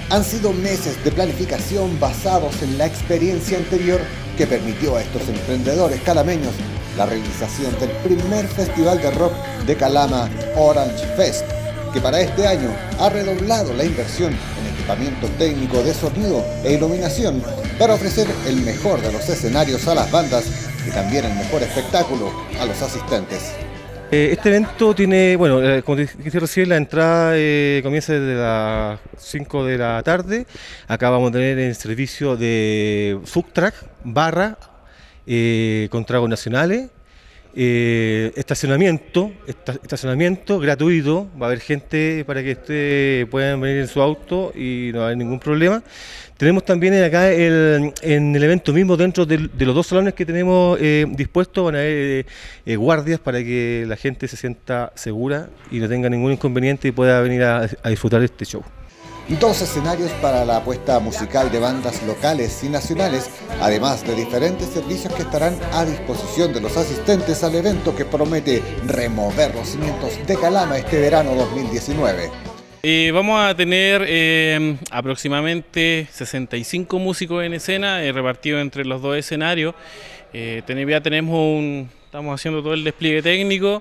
Han sido meses de planificación basados en la experiencia anterior que permitió a estos emprendedores calameños la realización del primer festival de rock de Calama, Orange Fest, que para este año ha redoblado la inversión en equipamiento técnico de sonido e iluminación para ofrecer el mejor de los escenarios a las bandas y también el mejor espectáculo a los asistentes. Este evento tiene, bueno, como dije recién, la entrada comienza desde las 5 de la tarde. Acá vamos a tener el servicio de food truck, barra, con tragos nacionales, estacionamiento gratuito. Va a haber gente para que ustedes puedan venir en su auto y no va a haber ningún problema. Tenemos también acá en el evento mismo, dentro de los dos salones que tenemos dispuestos, van a haber guardias para que la gente se sienta segura y no tenga ningún inconveniente y pueda venir a disfrutar de este show. 2 escenarios para la apuesta musical de bandas locales y nacionales, además de diferentes servicios que estarán a disposición de los asistentes al evento que promete remover los cimientos de Calama este verano 2019. Vamos a tener aproximadamente 65 músicos en escena, repartidos entre los 2 escenarios. Ya estamos haciendo todo el despliegue técnico,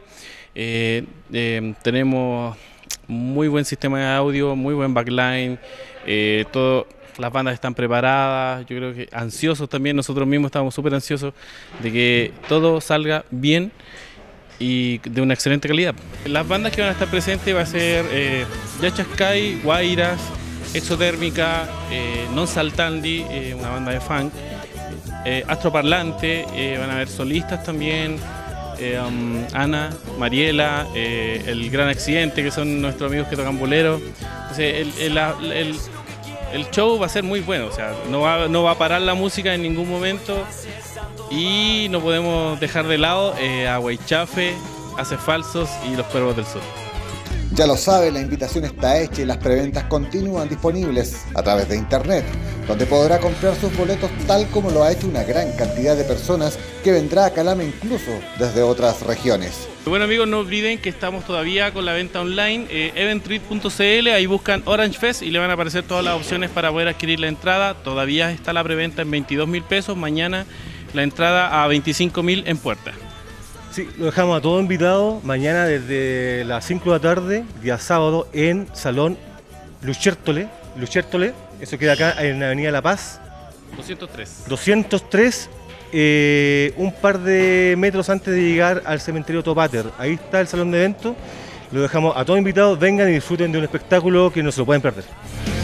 tenemos muy buen sistema de audio, muy buen backline, las bandas están preparadas, yo creo que ansiosos también, nosotros mismos estamos súper ansiosos de que todo salga bien y de una excelente calidad. Las bandas que van a estar presentes va a ser Yacha Sky, Guairas, Exotérmica, Non Saltandi, una banda de funk, Astroparlante, van a haber solistas también, Ana, Mariela, El Gran Accidente, que son nuestros amigos que tocan bolero. Entonces, el show va a ser muy bueno, o sea, no va a parar la música en ningún momento. Y no podemos dejar de lado a Huaychafe, Hace Falsos y Los Cuervos del Sur. Ya lo sabe, la invitación está hecha y las preventas continúan disponibles a través de internet, donde podrá comprar sus boletos tal como lo ha hecho una gran cantidad de personas que vendrá a Calama incluso desde otras regiones. Bueno amigos, no olviden que estamos todavía con la venta online, eventread.cl, ahí buscan Orange Fest y le van a aparecer todas las opciones para poder adquirir la entrada. Todavía está la preventa en 22.000 pesos, mañana la entrada a 25.000 en puerta. Sí, lo dejamos a todos invitados mañana desde las 5 de la tarde, día sábado, en Salón Luchertole, eso queda acá en la Avenida La Paz. 203, un par de metros antes de llegar al cementerio Topater. Ahí está el salón de eventos, lo dejamos a todos invitados, vengan y disfruten de un espectáculo que no se lo pueden perder.